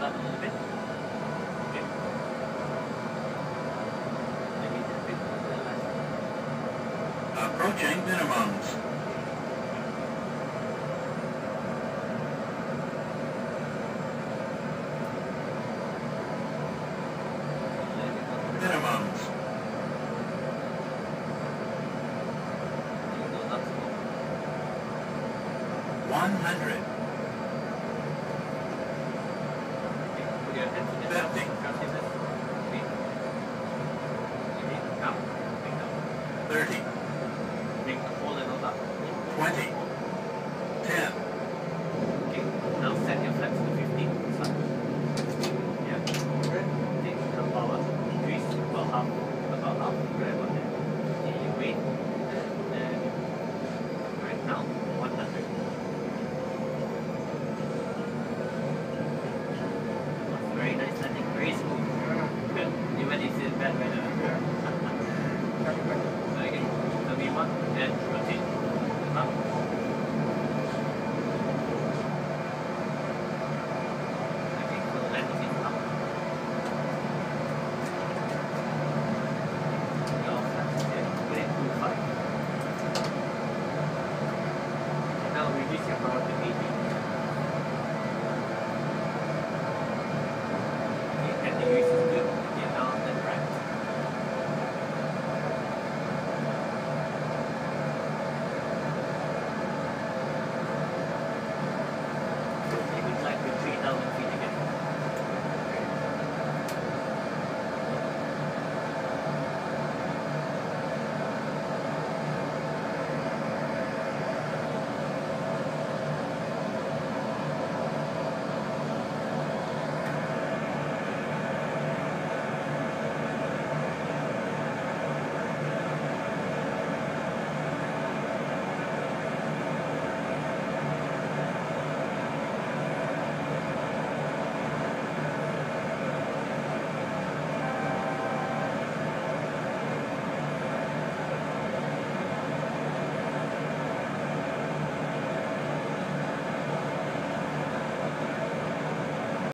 up a little bit. Okay. Maybe a bit less. Approaching minimums. Minimums. It goes up slow. 100. Okay. Put your hands to the 50. Consciousness. Okay. Okay. Up. Bring down. 30.